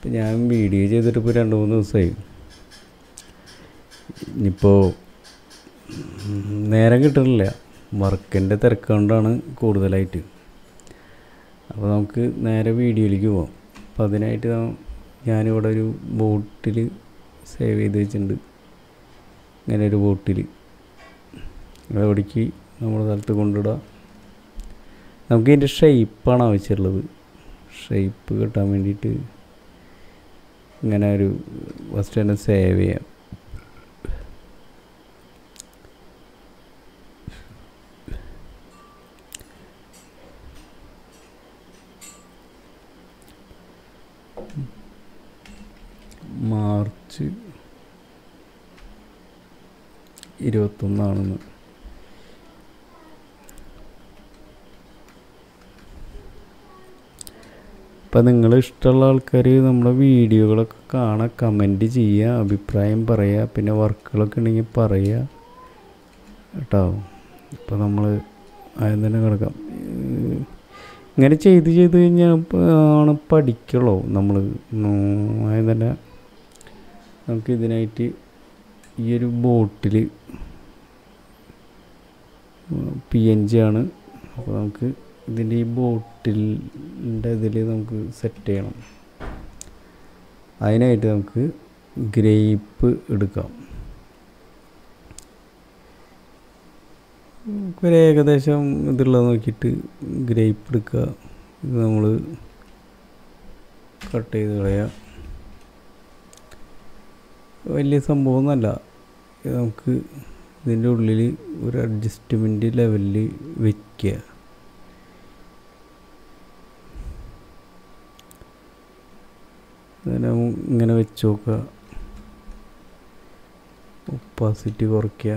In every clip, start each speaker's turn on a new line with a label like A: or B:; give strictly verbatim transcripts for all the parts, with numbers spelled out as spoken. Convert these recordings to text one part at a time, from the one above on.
A: ഇപ്പം ഞാൻ വീഡിയോ ചെയ്തിട്ട് ഇപ്പോൾ രണ്ട് മൂന്ന് ദിവസമായി. ഇനിയിപ്പോൾ നേരം കിട്ടണില്ല, വർക്കിൻ്റെ തിരക്ക് കൊണ്ടാണ് കൂടുതലായിട്ട്. അപ്പോൾ നമുക്ക് നേരെ വീഡിയോയിലേക്ക് പോകാം. അപ്പോൾ അതിനായിട്ട് ഞാനിവിടെ ഒരു ബോട്ടിൽ സേവ് ചെയ്ത് വെച്ചിട്ടുണ്ട്. ഇങ്ങനെ ഒരു ബോട്ടിൽ എവിടേക്ക് നമ്മുടെ സ്ഥലത്ത് കൊണ്ടിടാം. നമുക്ക് ഇതിൻ്റെ ഷേപ്പാണ് ആവശ്യമുള്ളത്. ഷേപ്പ് കിട്ടാൻ വേണ്ടിയിട്ട് ഇങ്ങനെ ഒരു ഫസ്റ്റ് തന്നെ സേവ് ചെയ്യാം. മാർച്ച് ഇരുപത്തൊന്നാണെന്ന്. അപ്പം നിങ്ങൾ ഇഷ്ടമുള്ള ആൾക്കാർ നമ്മുടെ വീഡിയോകളൊക്കെ കാണാൻ, കമൻറ്റ് ചെയ്യുക, അഭിപ്രായം പറയുക, പിന്നെ വർക്കുകളൊക്കെ ഉണ്ടെങ്കിൽ പറയുക കേട്ടോ. അപ്പോൾ നമ്മൾ ആദ്യം തന്നെ കിടക്കാം. ഇങ്ങനെ ചെയ്ത് ചെയ്ത് കഴിഞ്ഞാൽ ആണ് പഠിക്കുള്ളൂ നമ്മൾ. ആദ്യം തന്നെ നമുക്ക് ഇതിനായിട്ട് ഈ ഒരു ബോട്ടിൽ പി എൻ ജി ആണ്. അപ്പോൾ നമുക്ക് ഇതിൻ്റെ ഈ ബോട്ടിലിൻ്റെ ഇതിൽ നമുക്ക് സെറ്റ് ചെയ്യണം. അതിനായിട്ട് നമുക്ക് ഗ്രേപ്പ് എടുക്കാം. ഒരു ഏകദേശം ഇതുള്ളത് നോക്കിയിട്ട് ഗ്രേപ്പ് എടുക്കുക. ഇത് നമ്മൾ കട്ട് ചെയ്ത് കളയുക. വലിയ സംഭവമൊന്നുമല്ല. ഇത് നമുക്ക് ഇതിൻ്റെ ഉള്ളിൽ ഒരു അഡ്ജസ്റ്റ്മെൻറ്റ് ലെവലിൽ വയ്ക്കുക. അതിനെ ഇങ്ങനെ വെച്ച് നോക്കുക. ഒപ്പാസിറ്റി കുറയ്ക്കുക.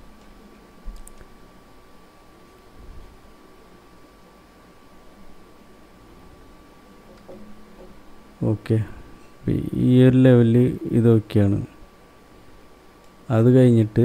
A: ഓക്കെ, ഈ ഒരു ലെവലിൽ ഇതൊക്കെയാണ്. അത് കഴിഞ്ഞിട്ട്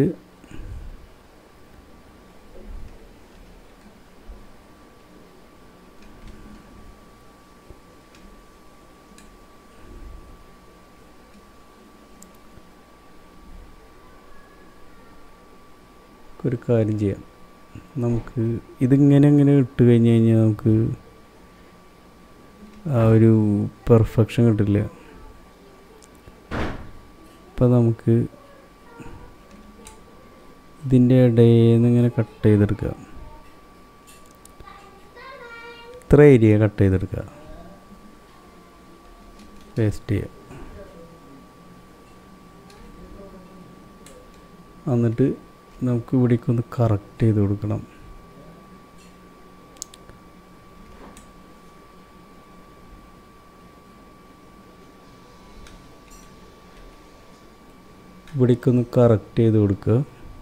A: ഒരു കാര്യം ചെയ്യാം. നമുക്ക് ഇതിങ്ങനെ ഇങ്ങനെ ഇട്ട് കഴിഞ്ഞ് കഴിഞ്ഞാൽ നമുക്ക് ആ ഒരു പെർഫെക്ഷൻ കിട്ടില്ല. അപ്പം നമുക്ക് ഇതിൻ്റെ ഇടയിൽ നിന്ന് ഇങ്ങനെ കട്ട് ചെയ്തെടുക്കുക. ഇത്ര ഏരിയ കട്ട് ചെയ്തെടുക്കുക. പേസ്റ്റ് ചെയ്യുക. എന്നിട്ട് നമുക്ക് ഇവിടേക്കൊന്ന് കറക്റ്റ് ചെയ്ത് കൊടുക്കണം. ഇവിടേക്കൊന്ന് കറക്റ്റ് ചെയ്ത് കൊടുക്കുക.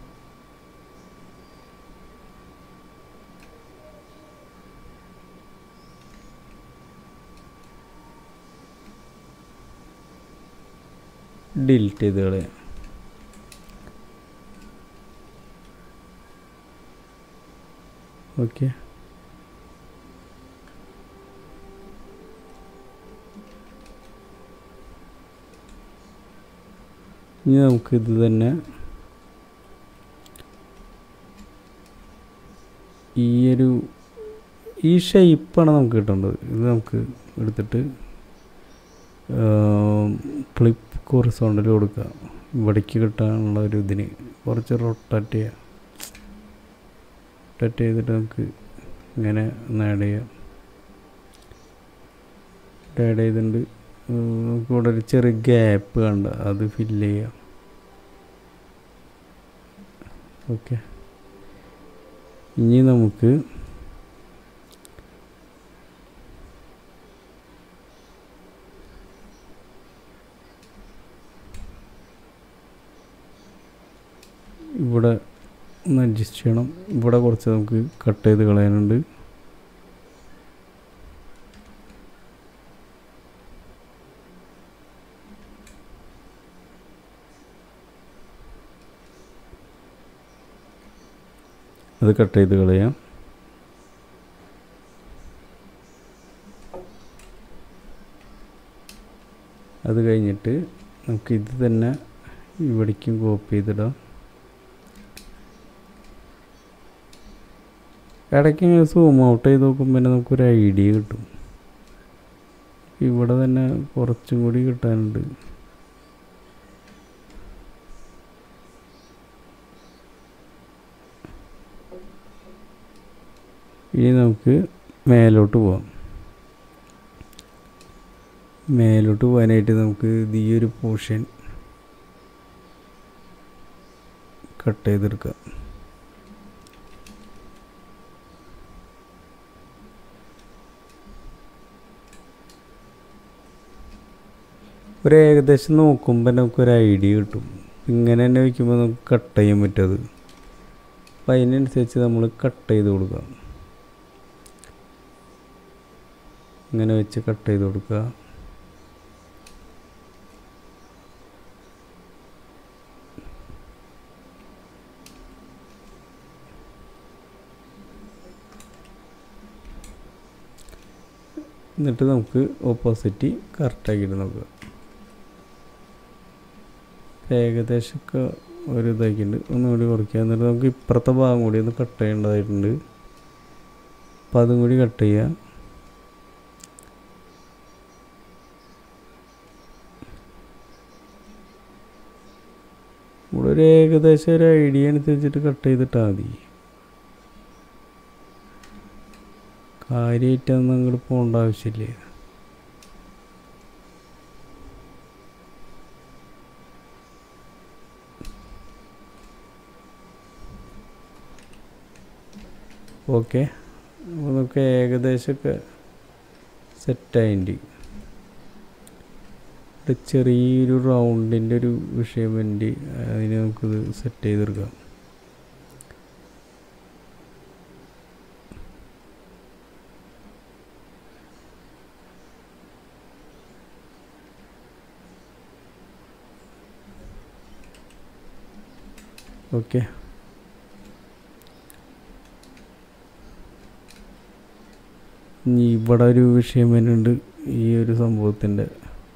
A: ഡിലീറ്റ് ചെയ്ത് കളയാം. ഓക്കെ, ഇനി നമുക്കിത് തന്നെ ഈ ഒരു ഈ ഷേപ്പാണ് നമുക്ക് കിട്ടേണ്ടത്. ഇത് നമുക്ക് എടുത്തിട്ട് ഫ്ലിപ്പ് ഹൊറിസോണ്ടൽ കൊടുക്കുക. ഇവിടേക്ക് കിട്ടാനുള്ള ഒരു ഇതിന് കുറച്ച് റൊട്ടേറ്റ് ചെയ്യുക. റൊട്ടേറ്റ് ചെയ്തിട്ട് നമുക്ക് ഇങ്ങനെ ഒന്ന് ആഡ് ചെയ്യാം. ആഡ് ചെയ്തിട്ടുണ്ട്. നമുക്ക് ഇവിടെ ഒരു ചെറിയ ഗ്യാപ്പ് കണ്ട അത് ഫില്ല് ചെയ്യാം. ഓക്കെ, ഇനി നമുക്ക് ഇവിടെ ഒന്ന് അഡ്ജസ്റ്റ് ചെയ്യണം. ഇവിടെ കുറച്ച് നമുക്ക് കട്ട് ചെയ്ത് കളയാനുണ്ട്. അത് കട്ട് ചെയ്ത് കളയാം. അത് കഴിഞ്ഞിട്ട് നമുക്ക് ഇത് തന്നെ ഇവിടേക്കും കോപ്പി ചെയ്തിടാം. ഇടയ്ക്ക് ഇങ്ങനെ സൂം ഔട്ട് ചെയ്ത് നോക്കുമ്പോൾ തന്നെ നമുക്കൊരു ഐഡിയ കിട്ടും. ഇവിടെ തന്നെ കുറച്ചും കൂടി കിട്ടാനുണ്ട്. ഇനി നമുക്ക് മേലോട്ട് പോവാം. മേലോട്ട് പോകാനായിട്ട് നമുക്ക് ഈ ഒരു പോർഷൻ കട്ട് ചെയ്തെടുക്കാം. ഒരു ഏകദേശം നോക്കുമ്പോൾ നമുക്കൊരു ഐഡിയ കിട്ടും. ഇങ്ങനെ തന്നെ വയ്ക്കുമ്പോൾ നമുക്ക് കട്ട് ചെയ്യാൻ പറ്റത്. അപ്പം അതിനനുസരിച്ച് നമ്മൾ കട്ട് ചെയ്ത് കൊടുക്കാം. ഇങ്ങനെ വെച്ച് കട്ട് ചെയ്ത് കൊടുക്കുക. എന്നിട്ട് നമുക്ക് ഓപ്പോസിറ്റ് കറക്റ്റാക്കിയിട്ട് നോക്കുക. ഏകദേശമൊക്കെ ഒരു ഇതാക്കിയിട്ടുണ്ട്. ഒന്നുകൂടി കുറയ്ക്കുക. എന്നിട്ട് നമുക്ക് ഇപ്പുറത്തെ ഭാഗം കൂടി ഒന്ന് കട്ട് ചെയ്യേണ്ടതായിട്ടുണ്ട്. അപ്പം അതും കൂടി കട്ട് ചെയ്യുക. ഇവിടെ ഒരു ഏകദേശം ഒരു ഐഡിയ അനുസരിച്ചിട്ട് കട്ട് ചെയ്തിട്ടാൽ മതി. കാര്യമായിട്ടൊന്നും അങ്ങോട്ട് പോകേണ്ട ആവശ്യമില്ല. ഓക്കെ, അപ്പോൾ നമുക്ക് ഏകദേശമൊക്കെ സെറ്റായിട്ടുണ്ട്. ഇവിടെ ചെറിയൊരു റൗണ്ടിൻ്റെ ഒരു വിഷയം വേണ്ടി അതിന് നമുക്കിത് സെറ്റ് ചെയ്തെടുക്കാം. ഓക്കെ, ഇനി ഇവിടെ ഒരു വിഷയം വരുന്നുണ്ട്. ഈ ഒരു സംഭവത്തിൻ്റെ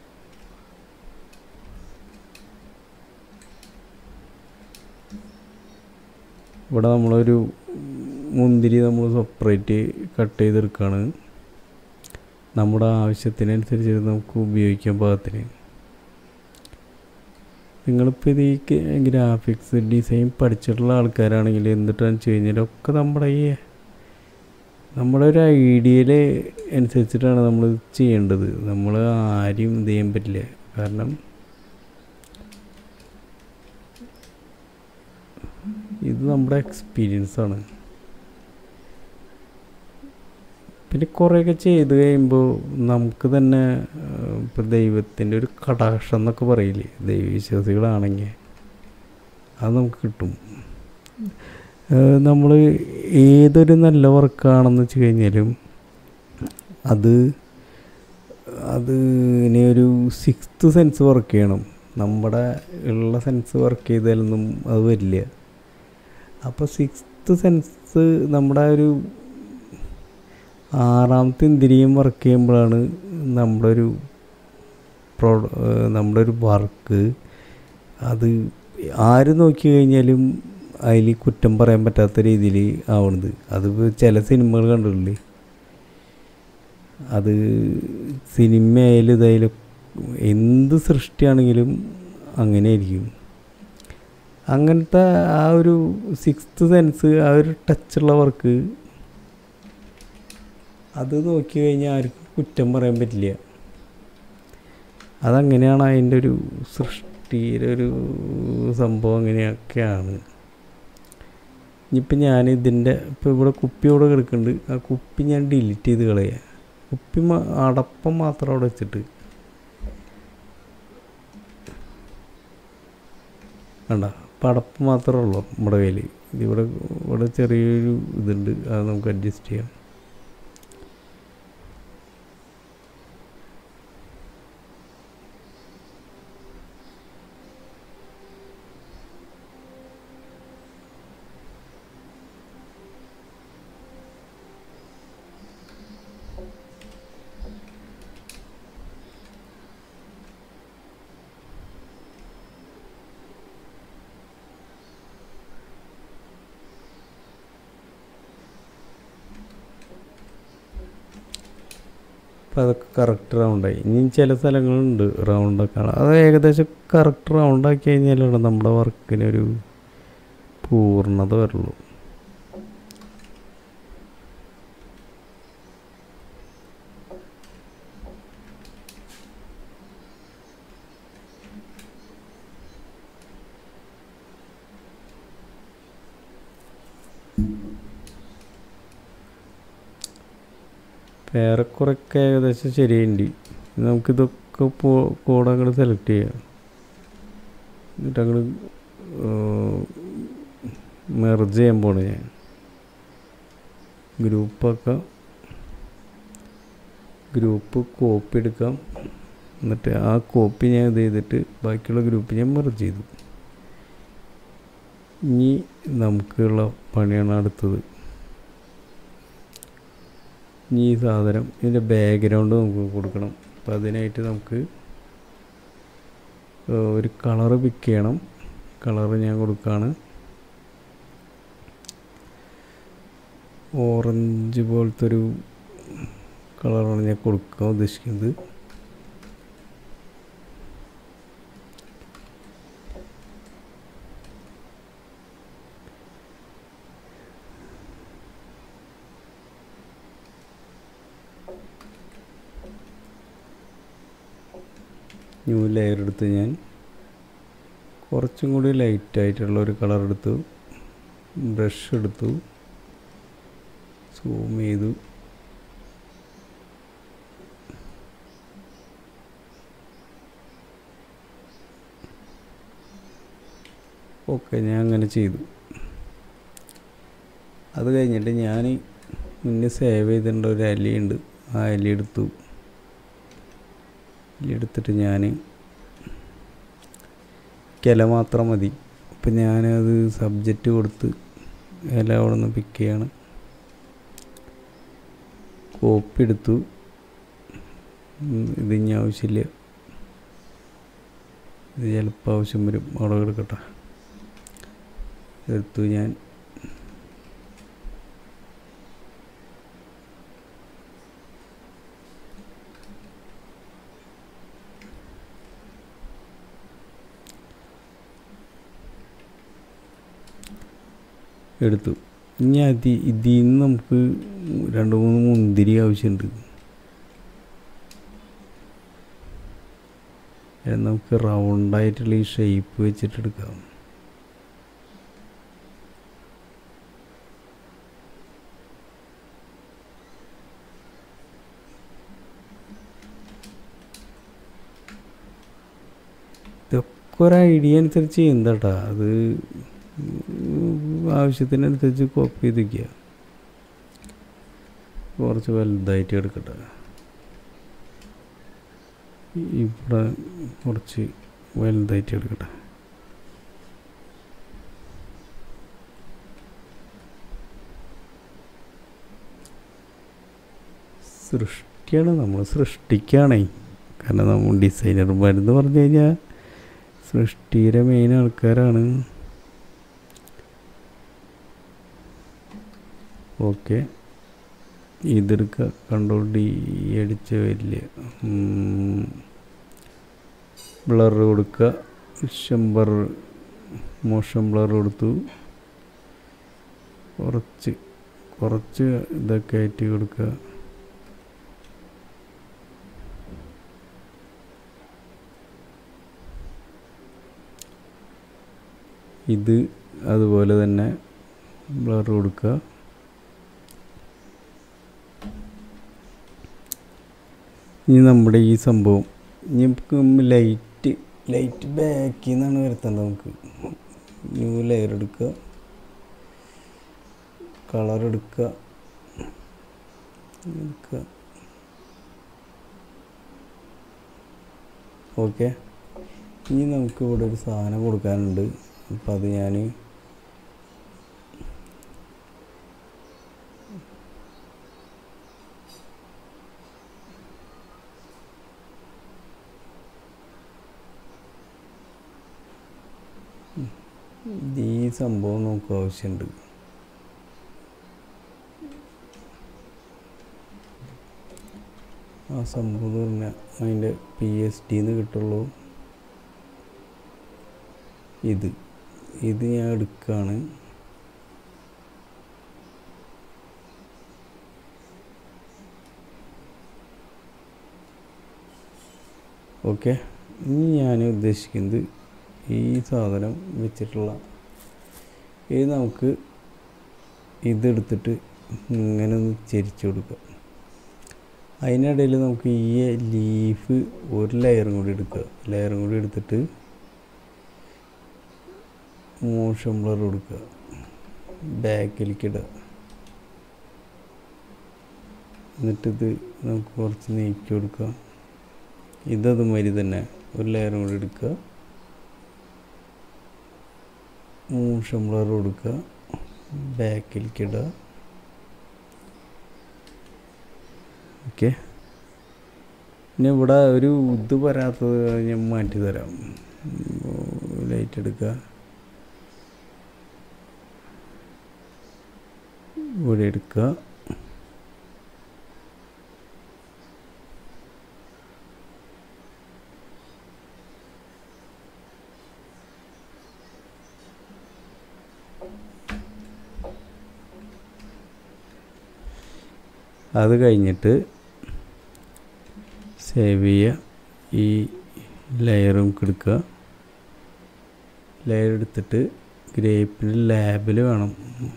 A: ഇവിടെ നമ്മളൊരു മുന്തിരി നമ്മൾ സെപ്പറേറ്റ് കട്ട് ചെയ്തെടുക്കുകയാണ്. നമ്മുടെ ആവശ്യത്തിനനുസരിച്ച് നമുക്ക് ഉപയോഗിക്കാൻ പാകത്തിന്. നിങ്ങളിപ്പോൾ ഇത് ഈ ഗ്രാഫിക്സ് ഡിസൈൻ പഠിച്ചിട്ടുള്ള ആൾക്കാരാണെങ്കിൽ എന്നിട്ടാണ് വെച്ച് കഴിഞ്ഞാൽ ഒക്കെ നമ്മുടെ ഈ നമ്മുടെ ഒരു ഐഡിയയിൽ അനുസരിച്ചിട്ടാണ് നമ്മൾ ചെയ്യേണ്ടത്. നമ്മൾ ആരും ഇത് ചെയ്യാൻ പറ്റില്ല. കാരണം ഇത് നമ്മുടെ എക്സ്പീരിയൻസാണ്. പിന്നെ കുറേയൊക്കെ ചെയ്ത് കഴിയുമ്പോൾ നമുക്ക് തന്നെ ഇപ്പോൾ ദൈവത്തിൻ്റെ ഒരു കടാക്ഷം എന്നൊക്കെ പറയില്ലേ, ദൈവവിശ്വാസികളാണെങ്കിൽ അത് നമുക്ക് കിട്ടും. നമ്മൾ ഏതൊരു നല്ല വർക്കാണെന്ന് വെച്ച് കഴിഞ്ഞാലും അത് അത് ഇനി ഒരു സിക്സ്ത് സെൻസ് വർക്ക് ചെയ്യണം. നമ്മുടെ ഉള്ള സെൻസ് വർക്ക് ചെയ്താലൊന്നും അത് വരില്ല. അപ്പോൾ സിക്സ്ത് സെൻസ് നമ്മുടെ ഒരു ആറാമത്തെ ഇന്ദ്രിയം വർക്ക് ചെയ്യുമ്പോഴാണ് നമ്മുടെ ഒരു പ്രോ നമ്മുടെ ഒരു വർക്ക് അത് ആര് നോക്കി കഴിഞ്ഞാലും അതിൽ കുറ്റം പറയാൻ പറ്റാത്ത രീതിയിൽ ആവണത്. അത് ചില സിനിമകൾ കണ്ടിട്ടില്ലേ, അത് സിനിമയായാലും ഇതായാലും എന്ത് സൃഷ്ടിയാണെങ്കിലും അങ്ങനെ ആയിരിക്കും. അങ്ങനത്തെ ആ ഒരു സിക്സ്ത് സെൻസ്, ആ ഒരു ടച്ചുള്ള വർക്ക് അത് നോക്കി കഴിഞ്ഞാൽ ആർക്കും കുറ്റം പറയാൻ പറ്റില്ല. അതങ്ങനെയാണ് അതിൻ്റെ ഒരു സൃഷ്ടിയുടെ ഒരു സംഭവം. അങ്ങനെയൊക്കെയാണ്. ഇനിയിപ്പോൾ ഞാൻ ഇതിൻ്റെ ഇപ്പോൾ ഇവിടെ കുപ്പി അവിടെ കിടക്കുന്നുണ്ട്. ആ കുപ്പി ഞാൻ ഡിലീറ്റ് ചെയ്ത് കളയുക. കുപ്പി അടപ്പം മാത്രം അവിടെ വെച്ചിട്ട് വേണ്ട, അപ്പം അടപ്പ് മാത്രമേ ഉള്ളൂ നമ്മുടെ കയ്യിൽ. ഇതിവിടെ ഇവിടെ ചെറിയൊരു ഇതുണ്ട്, അത് നമുക്ക് അഡ്ജസ്റ്റ് ചെയ്യാം. അപ്പോൾ അതൊക്കെ കറക്റ്റ് റൗണ്ടായി. ഇനി ചില സ്ഥലങ്ങളുണ്ട് റൗണ്ടൊക്കെ, അത് ഏകദേശം കറക്റ്റ് റൗണ്ടാക്കി കഴിഞ്ഞാലാണ് നമ്മുടെ വർക്കിനൊരു പൂർണ്ണത വരുള്ളൂ. ഏറെക്കുറെയൊക്കെ ഏകദേശം ശരിയുണ്ട്. നമുക്കിതൊക്കെ പോ കോഡ് അങ്ങോട്ട് സെലക്ട് ചെയ്യാം. എന്നിട്ട് അങ്ങോട്ട് മെർജ് ചെയ്യാൻ പോണേ ഞാൻ ഗ്രൂപ്പൊക്കെ ഗ്രൂപ്പ് കോപ്പി എടുക്കാം. എന്നിട്ട് ആ കോപ്പി ഞാൻ ഇത് ചെയ്തിട്ട് ബാക്കിയുള്ള ഗ്രൂപ്പ് ഞാൻ മെർജ് ചെയ്തു. ഇനി നമുക്കുള്ള പണിയാണ് അടുത്തത്. ഇനി ഈ സാധനം ഇതിൻ്റെ ബാക്ക്ഗ്രൗണ്ട് നമുക്ക് കൊടുക്കണം. അപ്പം അതിനായിട്ട് നമുക്ക് ഒരു കളറ് പിക്ക് ചെയ്യണം. കളറ് ഞാൻ കൊടുക്കുകയാണ് ഓറഞ്ച് പോലത്തെ ഒരു കളറാണ് ഞാൻ കൊടുക്കാൻ ഉദ്ദേശിക്കുന്നത്. ന്യൂ ലെയർ എടുത്ത് ഞാൻ കുറച്ചും കൂടി ലൈറ്റായിട്ടുള്ള ഒരു കളർ എടുത്തു. ബ്രഷ് എടുത്തു, സൂം ചെയ്തു. ഓക്കെ, ഞാൻ അങ്ങനെ ചെയ്തു. അത് കഴിഞ്ഞിട്ട് ഞാൻ മുന്നേ സേവ് ചെയ്തിട്ടുണ്ട് ഒരു എലിയുണ്ട്, ആ എലി എടുത്തു. എലി എടുത്തിട്ട് ഞാൻ ഇല മാത്രം മതി. അപ്പം ഞാനത് സബ്ജക്റ്റ് കൊടുത്ത് ഇല അവിടെ നിന്ന് പിക്ക് ചെയ്യാണ്. കോപ്പി എടുത്തു. ഇതിനി ആവശ്യമില്ല, ഇത് ചിലപ്പോൾ ആവശ്യം വരും, അവിടെ എടുക്കട്ടെ. എടുത്തു ഞാൻ. എടുത്തു. ഇനി അതി ഇതിൽ നിന്ന് നമുക്ക് രണ്ട് മൂന്ന് മുന്തിരി ആവശ്യമുണ്ട്. നമുക്ക് റൗണ്ടായിട്ടുള്ള ഈ ഷേപ്പ് വെച്ചിട്ട് എടുക്കാം. ഇതൊക്കെ ഒരു ഐഡിയ അനുസരിച്ച് ചെയ്യുന്നതാട്ടാ. അത് ആവശ്യത്തിനനുസരിച്ച് കോപ്പി ചെയ്ത് വയ്ക്കുക. കുറച്ച് വലുതായിട്ട് എടുക്കട്ടെ. ഇവിടെ കുറച്ച് വലുതായിട്ട് എടുക്കട്ടെ. സൃഷ്ടിയാണ്, നമ്മൾ സൃഷ്ടിക്കുകയാണേ. കാരണം നമ്മൾ ഡിസൈനർമാരെന്ന് പറഞ്ഞു കഴിഞ്ഞാൽ സൃഷ്ടിയുടെ മെയിൻ ആൾക്കാരാണ്. ഓക്കെ, ഇതെടുക്കുക. കൺട്രോൾ ഡി അടിച്ച് വരില്ല. ബ്ലർ കൊടുക്കുക. ഷംബർ മോഷൻ ബ്ലർ കൊടുത്തു. കുറച്ച് കുറച്ച് ഇതൊക്കെ ആയിട്ട് കൊടുക്കുക. ഇത് അതുപോലെ തന്നെ ബ്ലർ കൊടുക്കുക. ഇനി നമ്മുടെ ഈ സംഭവം ഇനി നമുക്ക് ലൈറ്റ് ലൈറ്റ് ബാക്കിൽ നിന്നാണ് വരുത്തേണ്ടത്. നമുക്ക് ന്യൂ ലെയർ എടുക്കുക, കളർ എടുക്കുക എടുക്കുക ഓക്കെ. ഇനി നമുക്ക് ഇവിടെ ഒരു സാധനം കൊടുക്കാനുണ്ട്. അപ്പം അത് ഞാൻ ഈ സംഭവം നമുക്ക് ആവശ്യമുണ്ട്. ആ സംഭവം പറഞ്ഞാൽ അതിൻ്റെ പി എസ് ഡിന്ന് കിട്ടുള്ളൂ. ഇത് ഇത് ഞാൻ എടുക്കുകയാണ്. ഓക്കെ, ഇനി ഞാൻ ഉദ്ദേശിക്കുന്നത് ഈ സാധനം വെച്ചിട്ടുള്ള ഇത് നമുക്ക് ഇതെടുത്തിട്ട് ഇങ്ങനെ ഒന്ന് ചരിച്ചു കൊടുക്കുക. അതിനിടയിൽ നമുക്ക് ഈ ലീഫ് ഒരു ലെയറും കൂടി എടുക്കുക. ലെയറും കൂടി എടുത്തിട്ട് മോഷൻ ബ്ലർ കൊടുക്കുക, ബാക്കിലേക്ക് ഇടുക. എന്നിട്ടിത് നമുക്ക് കുറച്ച് നീക്കി കൊടുക്കുക. ഇതതുമാതിരി തന്നെ ഒരു ലെയറും കൂടി എടുക്കുക, മോഷൻ ബ്ലർ കൊടുക്കുക, ബാക്കിലേക്ക് ഇടുക. ഓക്കെ, പിന്നെ ഇവിടെ ഒരു ഇത് വരാത്തത് ഞാൻ മാറ്റി തരാം. ലൈറ്റ് എടുക്കുക, ഇവിടെ എടുക്കുക. അത് കഴിഞ്ഞിട്ട് സേവ് ചെയ്യുക. ഈ ലെയറും എടുക്കുക. ലെയർ എടുത്തിട്ട് ഗ്രേപ്പിന് ലാബിൽ വേണം.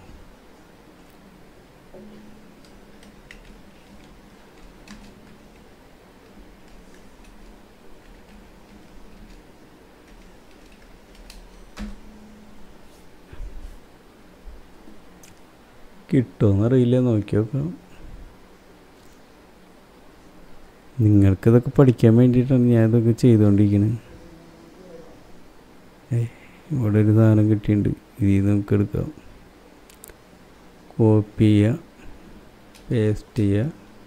A: കിട്ടുമെന്നറിയില്ല, നോക്കി നോക്കാം. നിങ്ങൾക്കിതൊക്കെ പഠിക്കാൻ വേണ്ടിയിട്ടാണ് ഞാൻ ഇതൊക്കെ ചെയ്തുകൊണ്ടിരിക്കുന്നത്. ഇവിടെ ഒരു സാധനം കിട്ടിയിട്ടുണ്ട്, ഇതിൽ നമുക്ക് എടുക്കാം. കോപ്പി ചെയ്യുക, പേസ്റ്റ് ചെയ്യുക.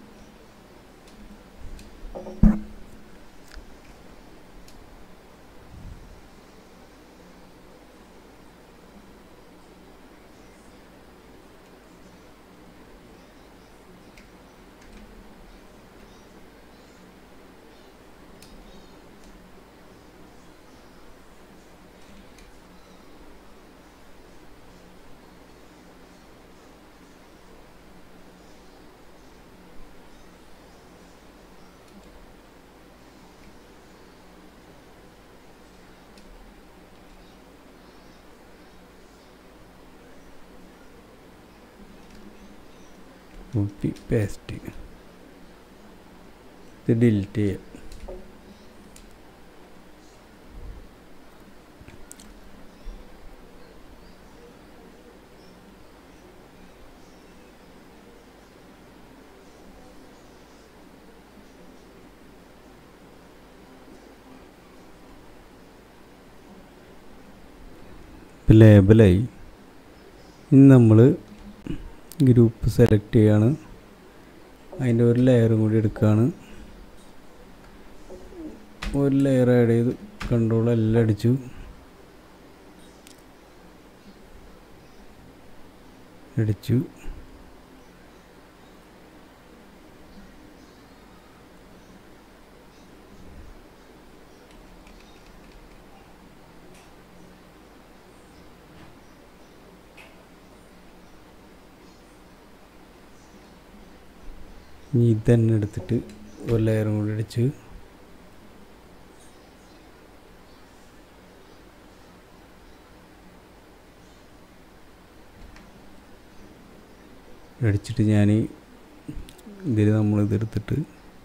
A: കോപ്പി പേസ്റ്റ്, ഇത് ഡിലീറ്റ് ചെയ്യുക. ഇപ്പം ലേബലായി. ഇനി നമ്മൾ ഗ്രൂപ്പ് സെലക്ട് ചെയ്യാണ്. അതിൻ്റെ ഒരു ലെയറും കൂടി എടുക്കുകയാണ്. ഒരു ലെയർ ആഡ് ചെയ്ത് കൺട്രോൾ എല്ലാം അടിച്ചു. അടിച്ചു ഇനി ഇതന്നെ എടുത്തിട്ട് ഒരു ലെയറും കൂടി അടിച്ച് അടിച്ചിട്ട് ഞാൻ ഇതിൽ നമ്മളിതെടുത്തിട്ട്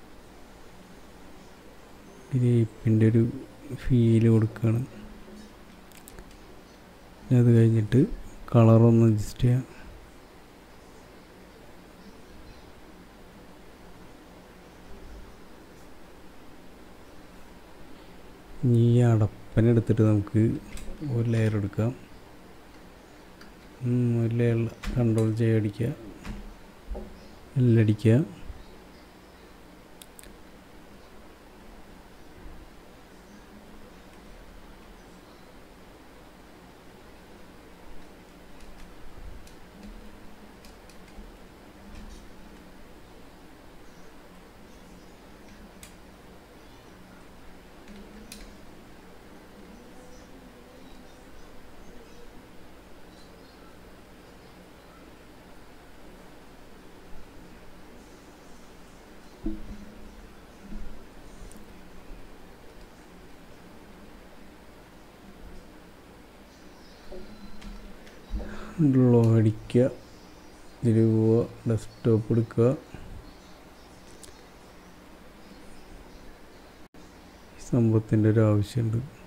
A: ഗ്രേപ്പിൻ്റെ ഒരു ഫീല് കൊടുക്കുകയാണ്. അത് കഴിഞ്ഞിട്ട് കളറൊന്ന് അഡ്ജസ്റ്റ് ചെയ്യാം. ഈ അടപ്പനെടുത്തിട്ട് നമുക്ക് ഒരു ലെയർ എടുക്കാം. ഒരു ലെയർ കൺട്രോൾ ചെയ്ത് അടിക്കുക, എല്ലാം അടിക്കുക. ഡ്രോ അടിക്കുക, ഇതിൽ പോവുക, ഡെസ്ക്ടോപ്പ് എടുക്കുക, സംഭവത്തിൻ്റെ ഒരു ആവശ്യമുണ്ട്.